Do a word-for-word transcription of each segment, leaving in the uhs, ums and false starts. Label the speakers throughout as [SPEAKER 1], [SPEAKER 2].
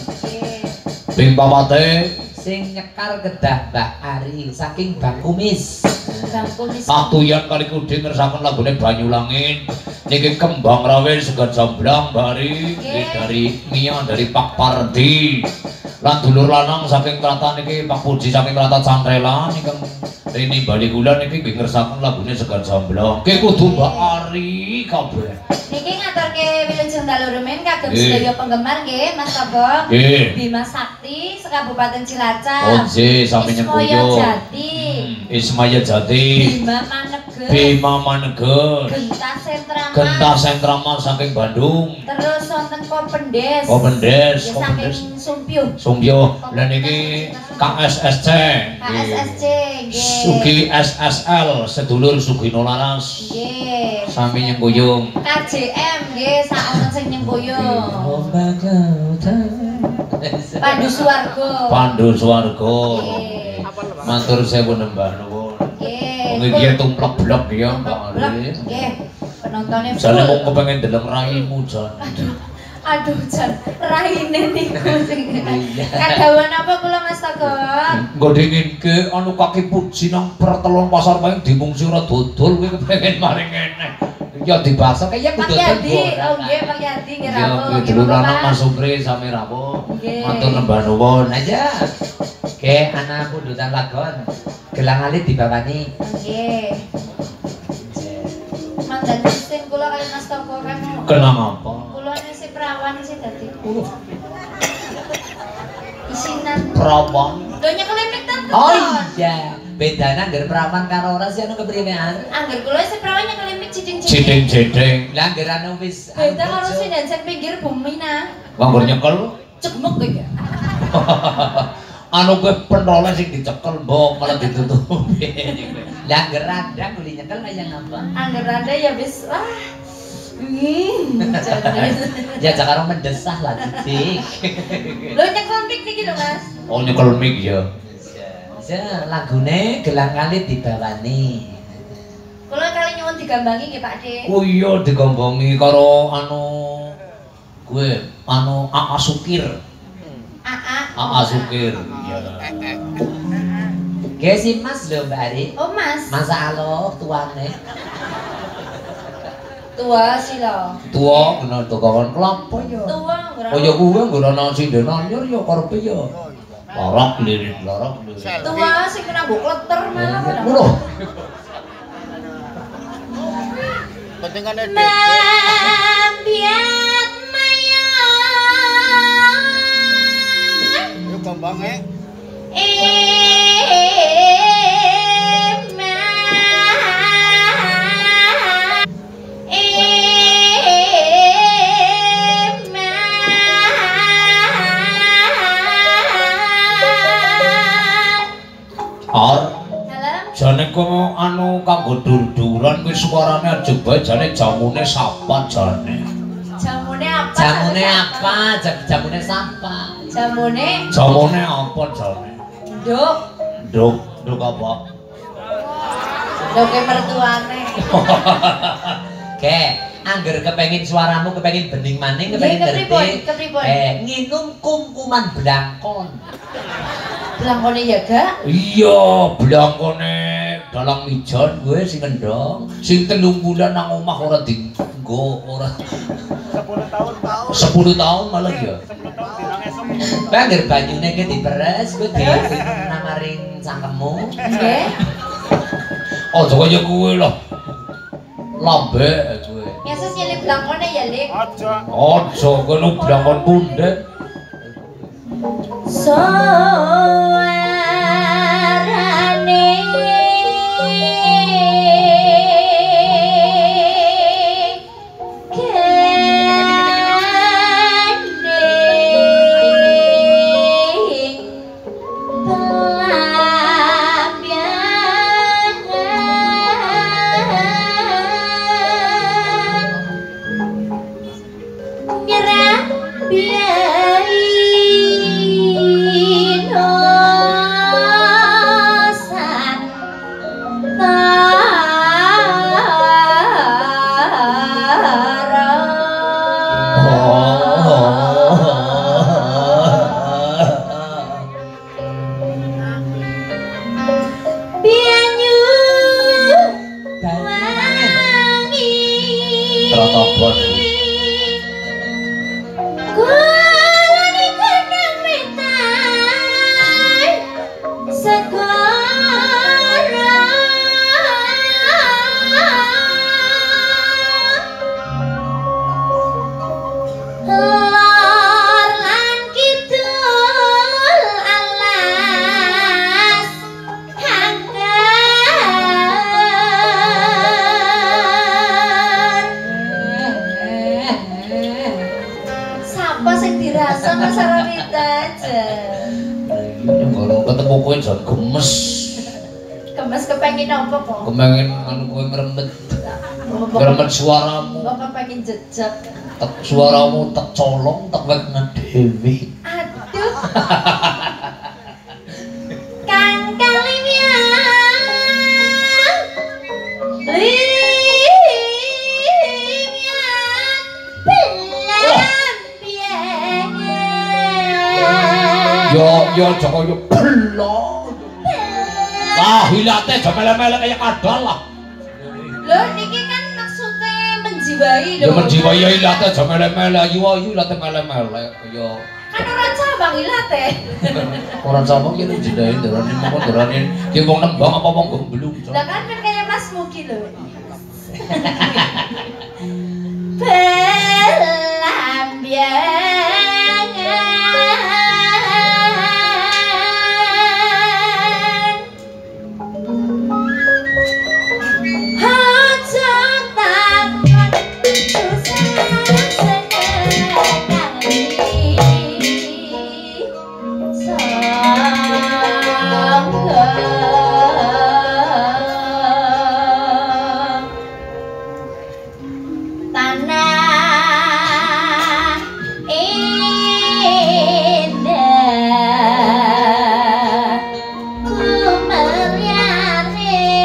[SPEAKER 1] Ping papate
[SPEAKER 2] sing nyekar kedah Mbak Ari saking Bang Kumis.
[SPEAKER 3] Bang Kumis.
[SPEAKER 1] Patuyan kali kudi ngersaken lagune Banyulangin. Niki Kembang Rawe Segat Jamblang Mbak Ari. Niki dari Mia dari Pak Pardi. Lan dulur lanang saking Tratan niki Pak Puji saking Tratan Santrela niki Rini Bali Kula niki nggih ngersaken lagune Segat Jamblang. Ki kudu Mbak Ari kabeh.
[SPEAKER 3] Niki ngaturke wilujeng daluremen kagem sedaya penggemar nggih Mas Tobong. Bima Sakti sekabupaten Cilacap.
[SPEAKER 1] Oh nggih sami nyengkuyo.
[SPEAKER 3] Ismaya Jati.
[SPEAKER 1] Hmm, Ismaya Jati.
[SPEAKER 3] Bima Maneger.
[SPEAKER 1] Bima Maneger.
[SPEAKER 3] Genta Sentramas.
[SPEAKER 1] Genta Sentramas saking Bandung.
[SPEAKER 3] Terus wonten Kopendes.
[SPEAKER 1] Kopendes.
[SPEAKER 3] Saking Sumpyuh.
[SPEAKER 1] Sumpyuh. Lah niki K S S C.
[SPEAKER 3] K S S C nggih.
[SPEAKER 1] Sugi S S L sedulur Sugino Laras.
[SPEAKER 3] Nggih.
[SPEAKER 1] Sami nyengkuyung.
[SPEAKER 3] K J M nggih sak ana sing nyengkuyung. Pandu Suwargo.
[SPEAKER 1] Pandu Suwargo. Matur sewu nembah nuwun.
[SPEAKER 3] Nggih.
[SPEAKER 1] Wong iki tumplek blok ya Mbak Ari.
[SPEAKER 3] Nggih. Penontonnya full.
[SPEAKER 1] Jane mung kepengin ndeleng raimu jan.
[SPEAKER 3] Aduh jan, raine niku sing. Kadawan apa kula Mas Togong?
[SPEAKER 1] Nggo dinginke anu kaki puji nang pertelon pasar paling dimungsi ora dodol kowe kepengin maring ngene. Ya dibahas kaya kudu
[SPEAKER 3] Pak Yadi, oh nggih Pak Yadi nggih rawuh.
[SPEAKER 1] Ya dulur lanang Mas Supri sami rawuh. Matur nembah nuwun aja.
[SPEAKER 2] Oke, anak pundutan lagon. Gelang alit dibawani.
[SPEAKER 3] Nggih. Mandan sing kula kali Mas Togong kan.
[SPEAKER 1] Kenang apa?
[SPEAKER 3] Kula si perawan sih dadi. Isinan
[SPEAKER 1] perawan.
[SPEAKER 3] Lho nyekelipik ten.
[SPEAKER 2] Oh iya. Bedana anggar perawan karo ora sih anu kepriyean?
[SPEAKER 3] Angger kula si perawan nyekelipik ciding-ciding.
[SPEAKER 1] Ciding-ciding.
[SPEAKER 2] Lah anggar anu wis
[SPEAKER 3] beda karo sing dansen pinggir bumi nah.
[SPEAKER 1] Wong nyekel
[SPEAKER 3] Cegmek iki.
[SPEAKER 1] Anu kowe pentole sing dicekel mbok malah ditutupi.
[SPEAKER 2] Lah anggar randa kuli nyekel kaya ngapa?
[SPEAKER 3] Angger randa ya wis wah. Ih,
[SPEAKER 2] ya jangan mendesah lah Dik.
[SPEAKER 3] Lho nyekel mik niki lho Mas.
[SPEAKER 1] Oh nyekel mik ya.
[SPEAKER 2] Ya lagune gelang kalit dibawani.
[SPEAKER 3] Kula kali nyuwun digambangi nggih Pak Dik.
[SPEAKER 1] Oh iya digambangi karo anu kowe anu A A Sukir.
[SPEAKER 3] A A.
[SPEAKER 1] A A Sukir. Iya.
[SPEAKER 2] Nggih si Mas lho Mbak Ari.
[SPEAKER 3] Oh Mas.
[SPEAKER 2] Masa alo tuane.
[SPEAKER 3] Tua sih lo.
[SPEAKER 1] Tua kena dokongan kelapa ya.
[SPEAKER 3] Tua ora.
[SPEAKER 1] Oh ya kuwe nggo ana sinden anyar ya karepe ya. Larak lirik larak lirik.
[SPEAKER 3] Tua sing kena mbok kleter malah.
[SPEAKER 1] Ngono.
[SPEAKER 3] Pentingane dek. Mambiat maya.
[SPEAKER 4] Yo gambange.
[SPEAKER 3] Eh
[SPEAKER 1] Ar. Jane kok anu kanggo dur-duran kuwi suarane aja bae jane jamune sapa jane.
[SPEAKER 3] Jamune apa?
[SPEAKER 2] Jamune apa? Jamune sapa?
[SPEAKER 3] Jamune
[SPEAKER 1] Jamune apa jane?
[SPEAKER 3] Nduk.
[SPEAKER 1] Nduk, nduk apa?
[SPEAKER 3] Nduke mertuane.
[SPEAKER 2] Oke, angger kepengin suaramu kepengin bening maning kepengin ngerti. Eh, nginum kumkuman blangkon.
[SPEAKER 3] Blangkone ya gak?
[SPEAKER 1] Iya, blangkone dalang mijan gue sing ngendong. Sing telung bulan nang omah ora dienggo, ora.
[SPEAKER 4] sepuluh tahun tahun.
[SPEAKER 1] sepuluh tahun malah ya.
[SPEAKER 4] sepuluh tahun dinange semua.
[SPEAKER 2] Angger banyune ki diperes kuwi dinam maring cangkemmu.
[SPEAKER 3] Nggih.
[SPEAKER 1] Aja kaya kuwe lho. Lambek kuwe.
[SPEAKER 3] Yesus nyelip blangkone ya, Lik.
[SPEAKER 4] Aja.
[SPEAKER 1] Aja kono blangkon pundhek.
[SPEAKER 3] Suarane Nyerah biarin gitu aja.
[SPEAKER 1] Kalau ketemu kowe jan gemes.
[SPEAKER 3] Gemes kepengin apa kok?
[SPEAKER 1] Kepengin anu kowe ngremet. Ngremet suaramu.
[SPEAKER 3] Kok kepengin jejak.
[SPEAKER 1] Tek suaramu tek colong tek wekna dewi.
[SPEAKER 3] Aduh. Kang Kalimian. Limian. Belambian.
[SPEAKER 1] Yo yo Joko yo belon. Ah hilate aja mele-mele kaya kadal lah.
[SPEAKER 3] Loh niki kan maksudnya menjiwai
[SPEAKER 1] Ya menjiwai ya ilate aja mele-mele ayu ayu ilate mele-mele ya.
[SPEAKER 3] Kan ora cabang ilate.
[SPEAKER 1] Ora cabang ya jenenge ndarane mongko ndarane ki wong nembang apa wong gemblung.
[SPEAKER 3] Lah kan kan kayak Mas Mugi lho. Belambiangan Haja takut susah tanah indah ku meliari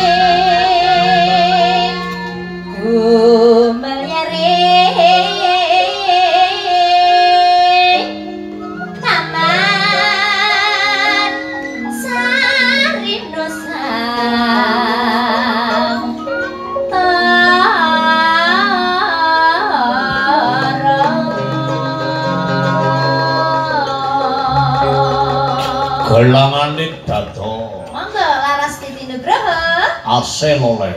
[SPEAKER 3] ku meliari taman sari nusa
[SPEAKER 1] Gelangane dato.
[SPEAKER 3] Monggo Laras Titi Nugroho.
[SPEAKER 1] Asel oleh.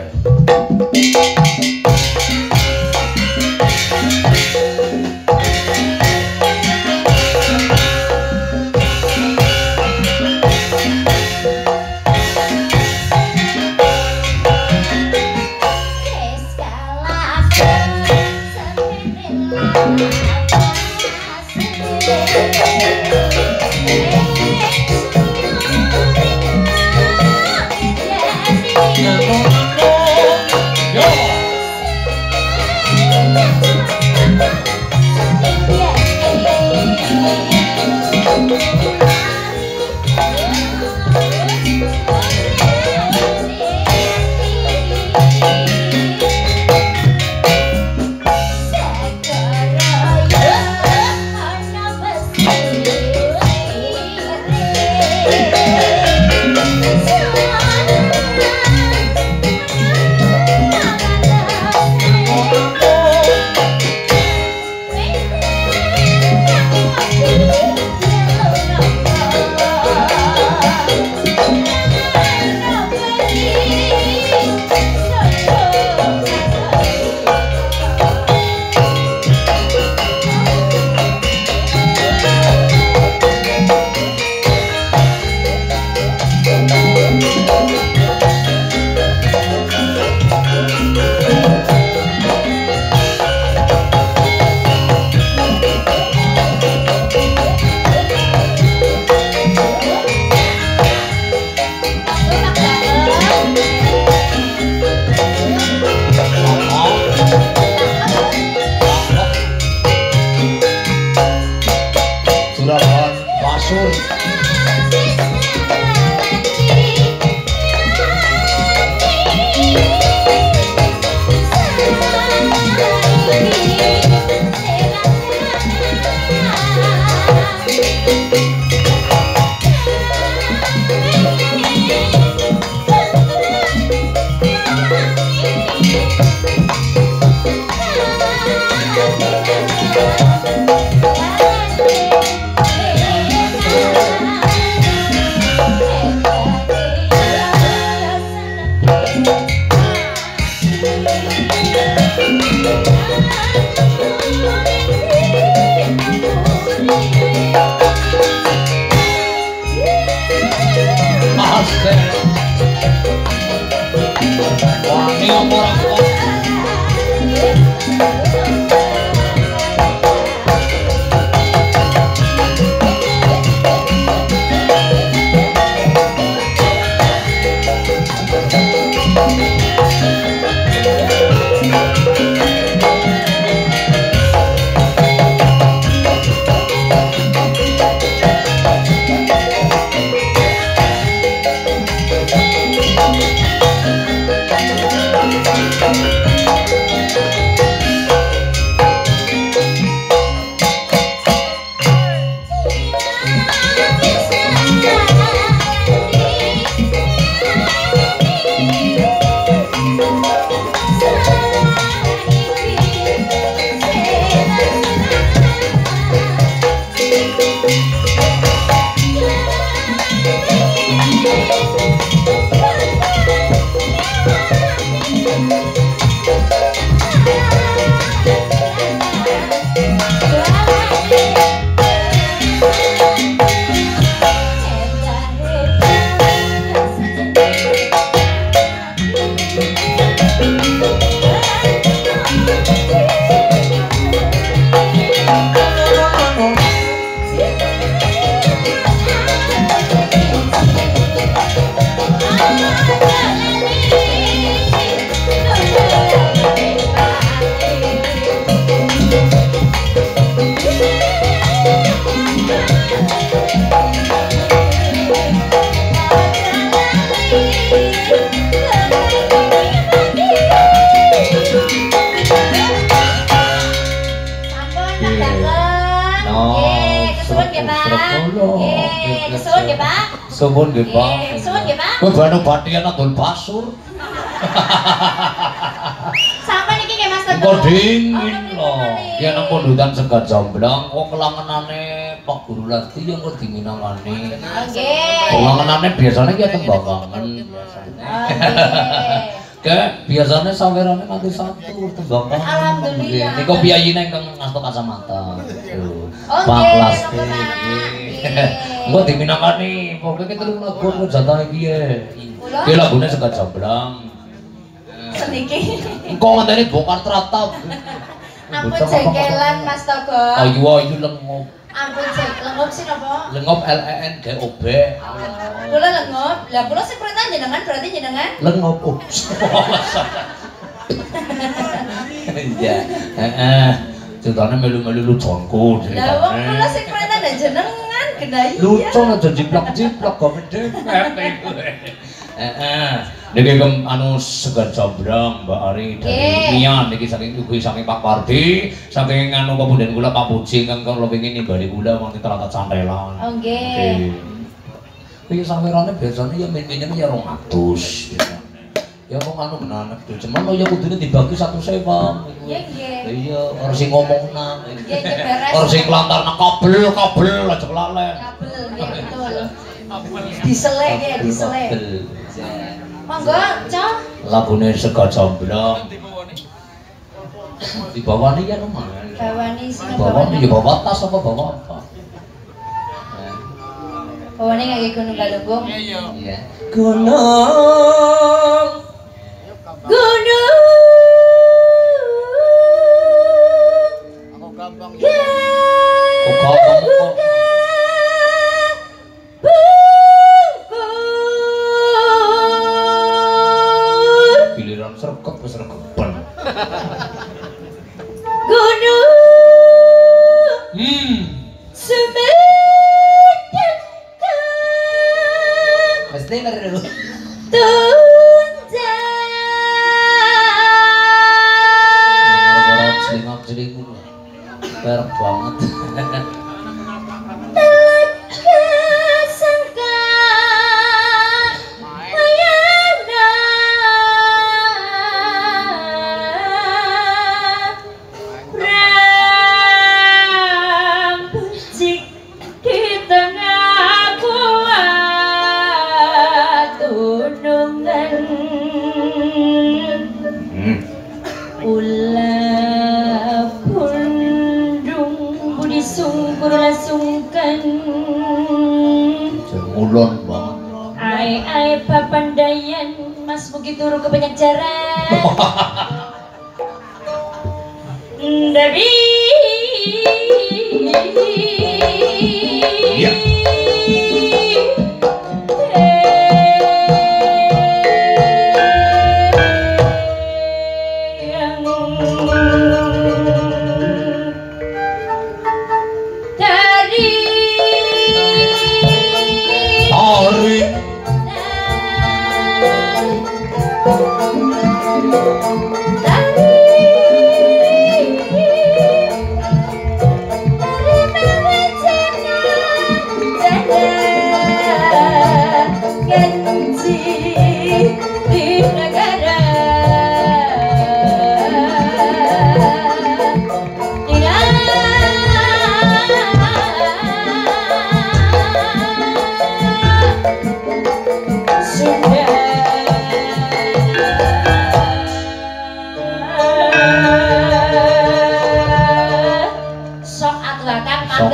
[SPEAKER 1] Suwun nggih, Pak.
[SPEAKER 3] Suwun nggih, Pak.
[SPEAKER 1] Kowe bano batian adol basur.
[SPEAKER 3] Sampai niki nggih Mas Teguh.
[SPEAKER 1] Kok dingin lho. Yen nang kondutan Segat Jomblang kok kelangenane Pak Guru Lati yang kok diminangani.
[SPEAKER 3] Nggih.
[SPEAKER 1] Kelangenane biasane ki tembang kangen biasane.
[SPEAKER 3] Nggih.
[SPEAKER 1] Ke biasanya sawerane nganti satu tembang kangen.
[SPEAKER 3] Alhamdulillah.
[SPEAKER 1] Niku piyayine ingkang ngasto kacamata.
[SPEAKER 3] Oh,
[SPEAKER 1] Pak
[SPEAKER 3] nggih,
[SPEAKER 1] plastik.
[SPEAKER 3] nggih.
[SPEAKER 1] Engko diminangani, pokoke telung lagu kok jatahe piye.
[SPEAKER 3] Kula
[SPEAKER 1] Ki lagune Segat Jomblang.
[SPEAKER 3] seniki.
[SPEAKER 1] Engko ngenteni bongkar tratap.
[SPEAKER 3] Ampun jengkelan Mas Togo.
[SPEAKER 1] Ayu ayu lengop.
[SPEAKER 3] Ampun jeng lengop sih napa?
[SPEAKER 1] Lengop L E N G O B.
[SPEAKER 3] Kula lengop. Lah kula sing perintah jenengan berarti jenengan.
[SPEAKER 1] Lengop. Oh. Iya. Heeh. Ceritane melu-melu luconku
[SPEAKER 3] Lah wong
[SPEAKER 1] ceritane.
[SPEAKER 3] kula sing perintah ndak jenengan gendai.
[SPEAKER 1] Lucu aja jiplak-jiplak kok gede iku. Heeh. Niki kem anu Segat Jomblang Mbak Ari dari Mian niki saking ugi saking Pak Pardi, saking anu pemunden kula Pak Puji ingkang kula pengin nimbali kula wonten Tlatah Cantelan.
[SPEAKER 3] Oh nggih.
[SPEAKER 1] Iki sawerane biasane ya min-mine ya rong atus. Ya kok anu menanek tuh, cuman lo ya kudune dibagi satu sewa.
[SPEAKER 3] Iya nggih.
[SPEAKER 1] Iya, ora sing ngomong nang.
[SPEAKER 3] Nggih nggih beres.
[SPEAKER 1] Ora sing lantarna kabel, kabel aja lalen.
[SPEAKER 3] Kabel nggih betul. Diselek nggih, diselek. Monggo, Cok.
[SPEAKER 1] Lagune Segat Jomblang. Dibawani ya lumayan.
[SPEAKER 3] Bawani sing
[SPEAKER 1] Bawani ya bawa tas apa bawa apa?
[SPEAKER 3] Bawani nggih Gunung Galunggung.
[SPEAKER 1] Iya. Gunung
[SPEAKER 3] Gunung.
[SPEAKER 4] Aku gampang.
[SPEAKER 1] kok gampang kok. Giliran sregep wis sregepan.
[SPEAKER 3] Gunung.
[SPEAKER 1] Hmm.
[SPEAKER 3] Sumedang.
[SPEAKER 2] Mesti baru.
[SPEAKER 1] Ora celingak-celinguk. Perek banget. Ulon banget.
[SPEAKER 3] Ai ai papandayan Mas Mugi turu ke banyak jarak. Dari
[SPEAKER 1] Iya.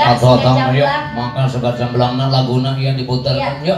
[SPEAKER 3] ya.
[SPEAKER 1] Atau
[SPEAKER 3] Segan
[SPEAKER 1] atau yuk,
[SPEAKER 3] Jamblang.
[SPEAKER 1] maka segar jamblangan laguna yang diputarkan
[SPEAKER 3] Iya.
[SPEAKER 1] yuk.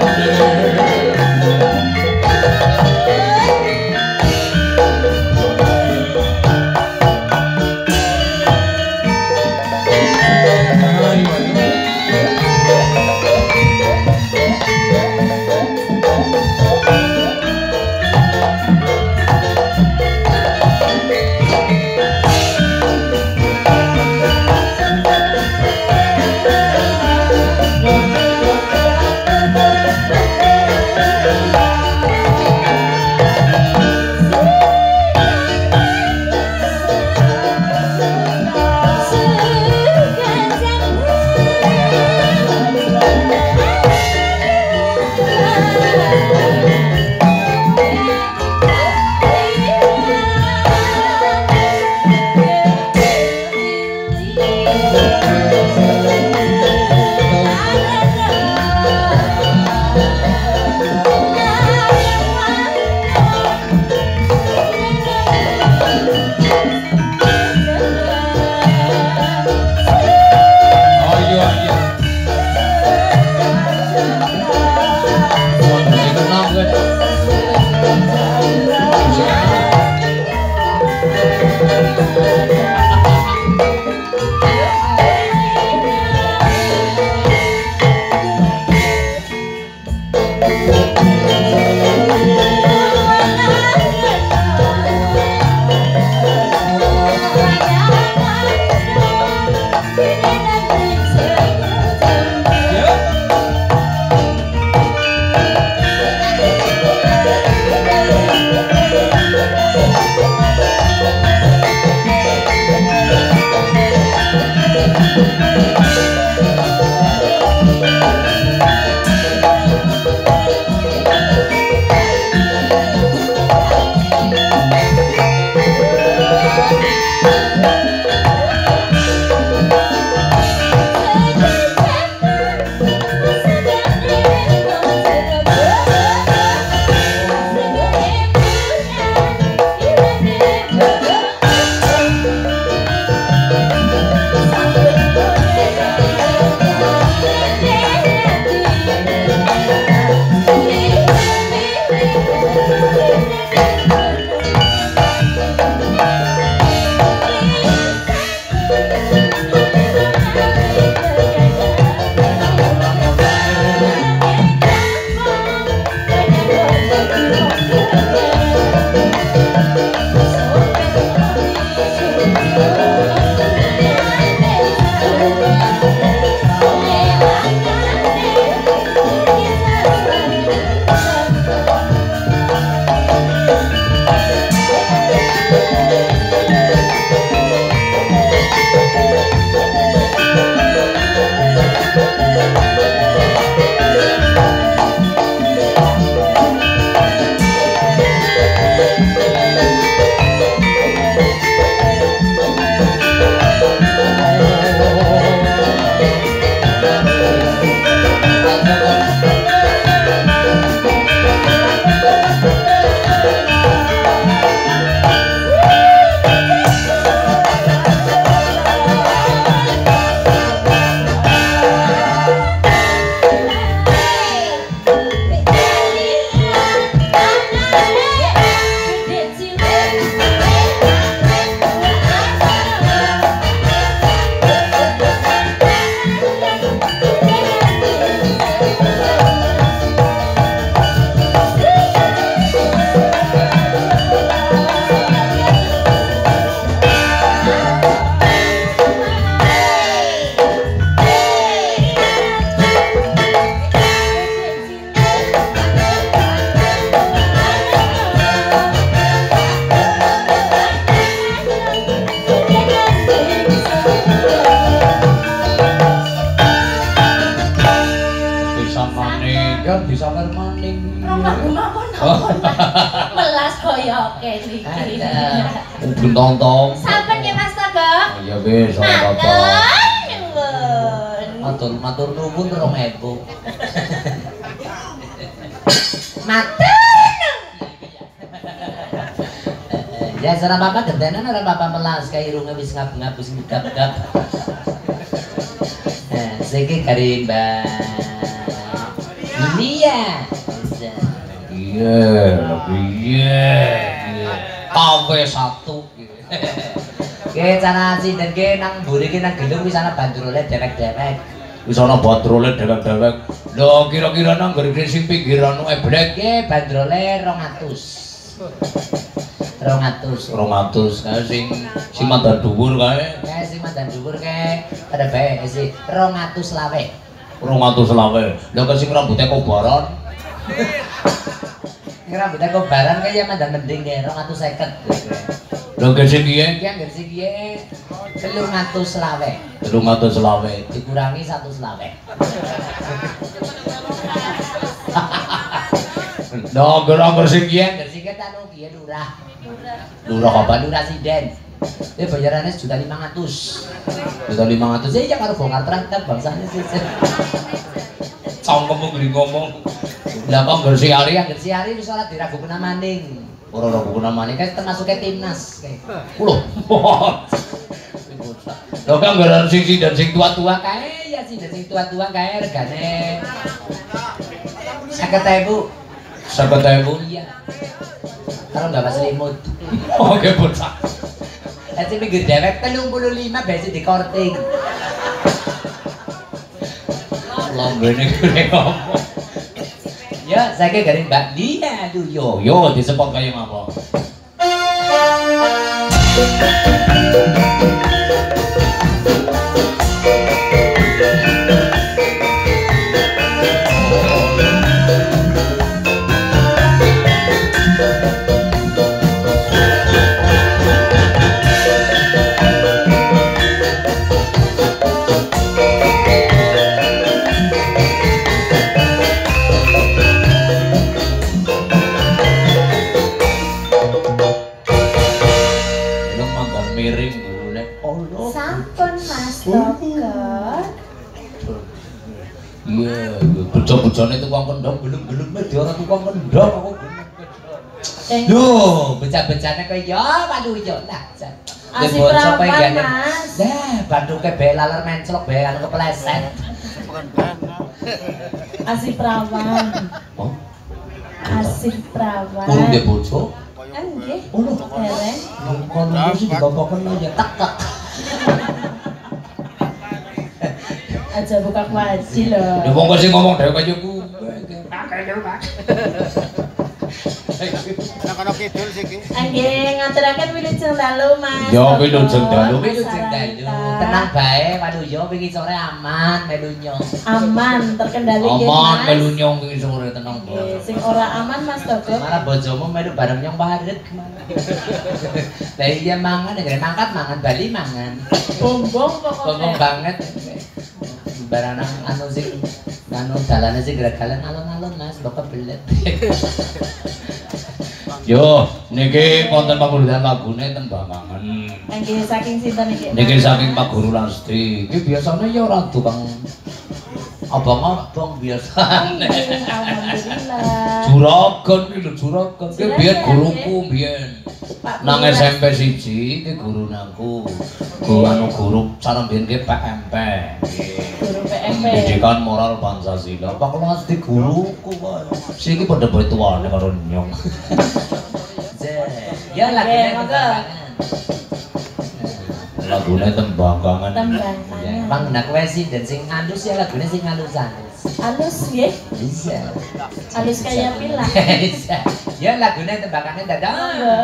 [SPEAKER 1] Oh
[SPEAKER 3] Melas koyo kene iki.
[SPEAKER 1] Bentong-tong.
[SPEAKER 3] Sampun nggih Mas Togo?
[SPEAKER 1] Iya wis, ora apa-apa.
[SPEAKER 2] Matur matur nuwun rong ewu. Matur. Ya ora apa-apa gentenan ora apa-apa melas kae irunge wis ngap-ngap wis ngap-ngap. Nah, saiki kari Mbak Lia.
[SPEAKER 1] Iya, iya, K W satu.
[SPEAKER 2] Oke, cara sinden ke nang mburi ke nang gelung wis ana bandrole dewek-dewek.
[SPEAKER 1] Wis ana bandrole dewek-dewek. Lho, kira-kira nang nggone sing pinggiran eblek
[SPEAKER 2] ke bandrole rong atus. rong atus.
[SPEAKER 1] rong atus kae sing sing mandan dhuwur kae.
[SPEAKER 2] Kae sing mandan dhuwur kae pada bae sih rong atus lawe.
[SPEAKER 1] rong atus lawe. Lha kok sing rambute kobaran.
[SPEAKER 2] Rambutnya kok barang kayak ya mandan mending ya rong atus seket.
[SPEAKER 1] Lho kok sing piye?
[SPEAKER 2] Ki anggere sing piye? telung atus selawe.
[SPEAKER 1] telung atus selawe
[SPEAKER 2] Dikurangi satu selawe.
[SPEAKER 1] Lho anggar sing piye?
[SPEAKER 2] Anggere sing anu piye lurah.
[SPEAKER 1] Lurah apa?
[SPEAKER 2] Lurah sinden. Eh bayarannya sejuta lima ratus. Sejuta lima ratus ya karo bongkar trangkat bangsane sih.
[SPEAKER 1] Cangkemmu geli ngomong.
[SPEAKER 2] Lah kok ngger si Ari, ngger si Ari wis ora diragukan maning.
[SPEAKER 1] Ora ragukan maning
[SPEAKER 2] Kan termasuk ke timnas kayak.
[SPEAKER 1] Lho. Lho kan nggaran sing dan sing tua-tua kae.
[SPEAKER 2] Kae ya sih sing tua-tua kae regane seket ewu.
[SPEAKER 1] seket ewu.
[SPEAKER 2] Iya. Kalau nggak pas selimut.
[SPEAKER 1] Oke bocah.
[SPEAKER 2] Nanti pinggir dewek telung puluh lima biasa di korting.
[SPEAKER 1] Lambene gede ngomong.
[SPEAKER 2] Ya, saya kayak garing Mbak Dia tuh yo.
[SPEAKER 1] Yo disepot kaya ngapa? Bocah-bocahne tukang kendhong gelem-gelem dhewe ora tukang kendhong aku gelem.
[SPEAKER 2] Lho, bocah-bocahne kaya ya waduh yo lah.
[SPEAKER 3] Asih perawan Mas.
[SPEAKER 2] Lah, bathuke bae laler menclok bae anu kepleset.
[SPEAKER 4] Bukan bana.
[SPEAKER 3] Asih perawan.
[SPEAKER 1] Oh,
[SPEAKER 3] Asih perawan.
[SPEAKER 1] urung dhe bojo.
[SPEAKER 3] Nggih.
[SPEAKER 1] Oh, lho.
[SPEAKER 3] Dereng.
[SPEAKER 1] Kono sing dibapaken ya tek-tek.
[SPEAKER 3] Aja buka kuaci lho.
[SPEAKER 1] Ya wong kok sing ngomong dhewe kaya kuwe.
[SPEAKER 4] Anak-anak kidul sih ki.
[SPEAKER 5] Nggih, ngaturaken wilujeng dalu Mas.
[SPEAKER 1] Ya wilujeng dalu.
[SPEAKER 2] Wilujeng dalu. Tenang bae Waluyo wingi sore aman melu nyong.
[SPEAKER 5] Aman terkendali nggih Mas.
[SPEAKER 1] Aman melu nyong wingi sore tenang bae.
[SPEAKER 5] Nggih, sing ora aman Mas Togop.
[SPEAKER 2] Malah bojomu melu bareng nyong parit kemana. Lah iya mangan nek mangkat mangan Bali mangan.
[SPEAKER 5] Bombong pokoknya.
[SPEAKER 2] Bombong banget. Barang anu sing anu dalane sing geragalan alon-alon Mas, mbok kebelet.
[SPEAKER 1] Yo, niki wonten panguludan lagune ten Bambangan.
[SPEAKER 5] Nggih, saking sinten iki?
[SPEAKER 1] Niki saking Pak Guru Lasti. Iki biasane ya ora tukang abang-abang biasane.
[SPEAKER 5] Alhamdulillah.
[SPEAKER 1] Juragan iki lho, juragan. Iki biyen guruku biyen. Nang S M P siji iki guru nangku. Guru anu guru cara biyen ki P M P.
[SPEAKER 5] Guru P M P.
[SPEAKER 1] Pendidikan Moral Pancasila. Pak Lasti guruku kok. Sing iki padha bae tuwane karo nyong.
[SPEAKER 2] Ya lagune
[SPEAKER 5] monggo.
[SPEAKER 1] Lagune Tembangkangan.
[SPEAKER 5] Tembangkangan.
[SPEAKER 2] Bang nak kowe sih dan sing halus ya lagune sing halus-halus.
[SPEAKER 5] Halus nggih.
[SPEAKER 2] Bisa.
[SPEAKER 5] Halus kayak pilah.
[SPEAKER 2] Bisa. Ya lagune Tembangkangan dadah.
[SPEAKER 5] Monggo.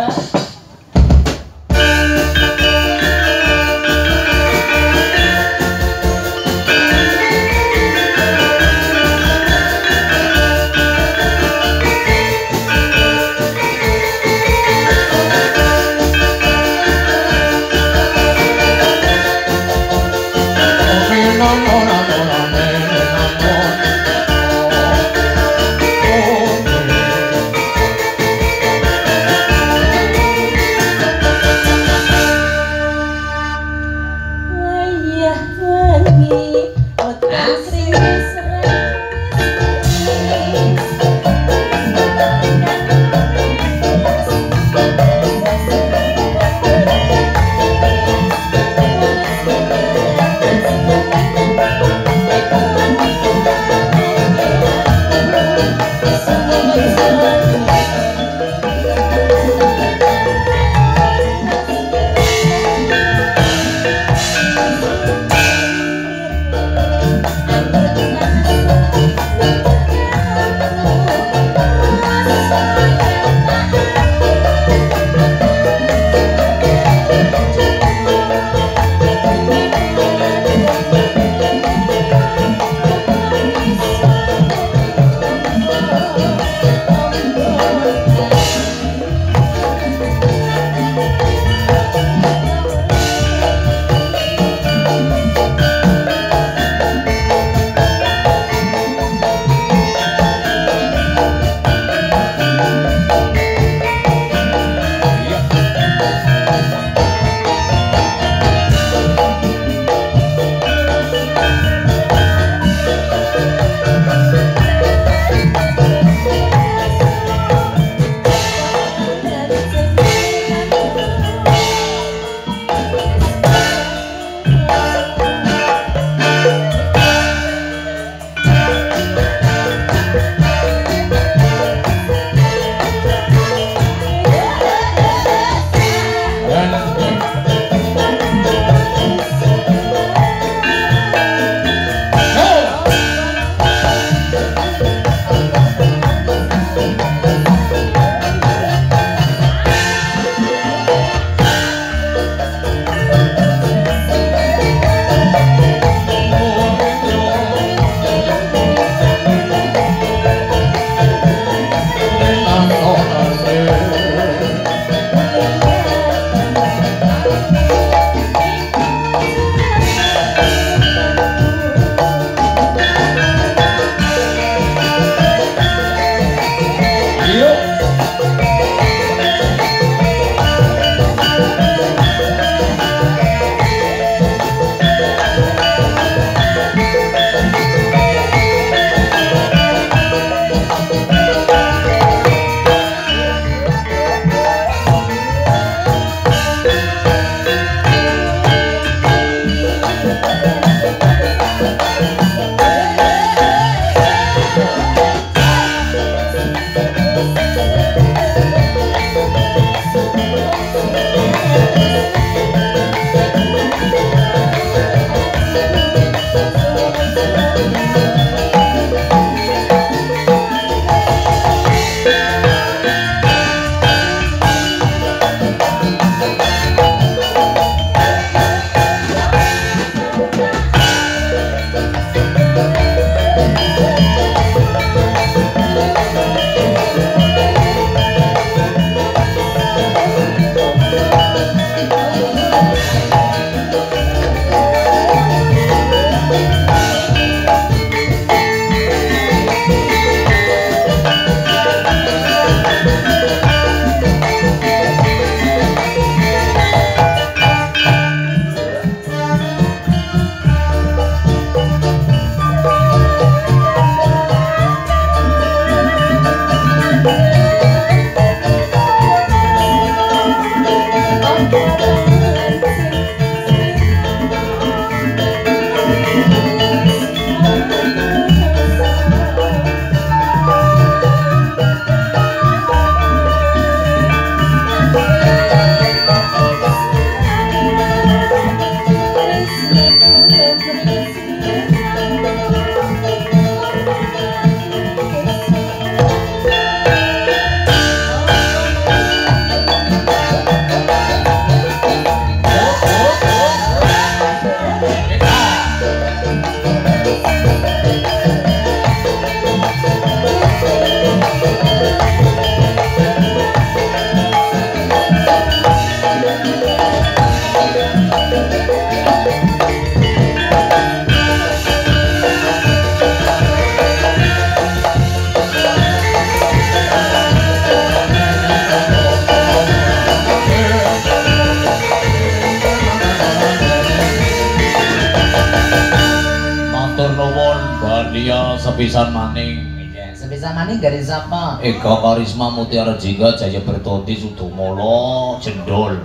[SPEAKER 1] sepisan maning.
[SPEAKER 2] Sepisan maning dari siapa?
[SPEAKER 1] Eka Karisma Mutiara Jingga Jaya Bertoti Sudomolo Jendol.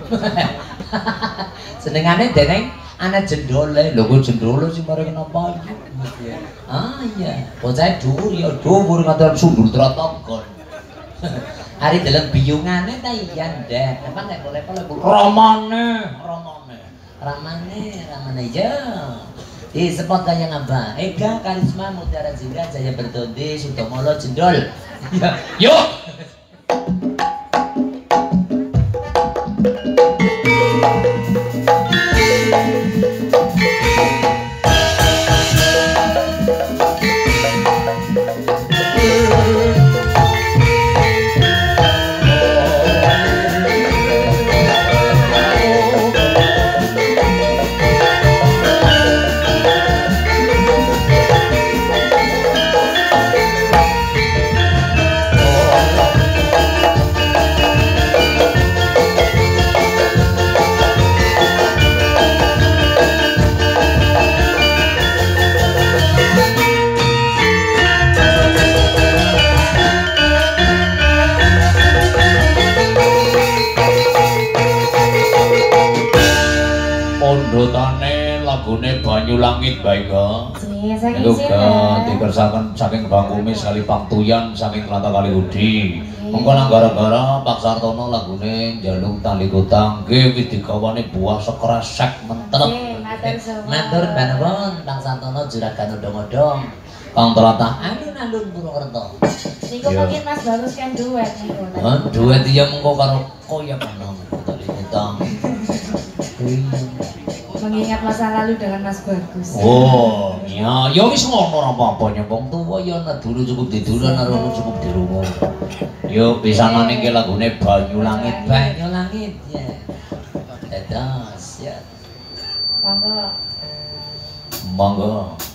[SPEAKER 2] Senengane deneng ana jendole. Lho kok jendole sing mari kenapa iki? Ah iya, bocah dhuwur ya dhuwur ngatur sundul trotokon. Hari dalam biyungane ta iya ndek. Apa nek boleh-boleh
[SPEAKER 1] Ramane,
[SPEAKER 2] ramane. Ramane, ramane ya. Di spot kaya ngapa? Eka Karisma Mutiara Jingga Jaya Bertoti Sudomolo Jendol. Ya,
[SPEAKER 1] yuk. Ondotane lagune Banyu Langit bae ga. Niku ga dikersaken saking Bang Kumis kali Pangtuyan saking Kelata Kali Hudi. Mengko nang gara-gara Pak Sartono lagune Jaluk Tali Kutang nggih wis digawane buah sekresek mentelep.
[SPEAKER 2] Matur banepun Bang Sartono juragan odong-odong. Kang Tratah alun-alun Purwokerto.
[SPEAKER 3] Niku mungkin Mas Bagus kan duet niku.
[SPEAKER 2] Hah, duet iya mengko karo koyo menawa Tali Kutang.
[SPEAKER 3] Mengingat masa lalu dengan Mas Bagus.
[SPEAKER 1] Oh, ya, ya wis ngono ora apa-apa nyembong tuwa ya ana dulu cukup didulu ana rono cukup dirungu. Yo pisanane iki lagune Banyu Langit,
[SPEAKER 2] Banyu Langit ya. Dados ya.
[SPEAKER 3] Monggo.
[SPEAKER 1] Monggo.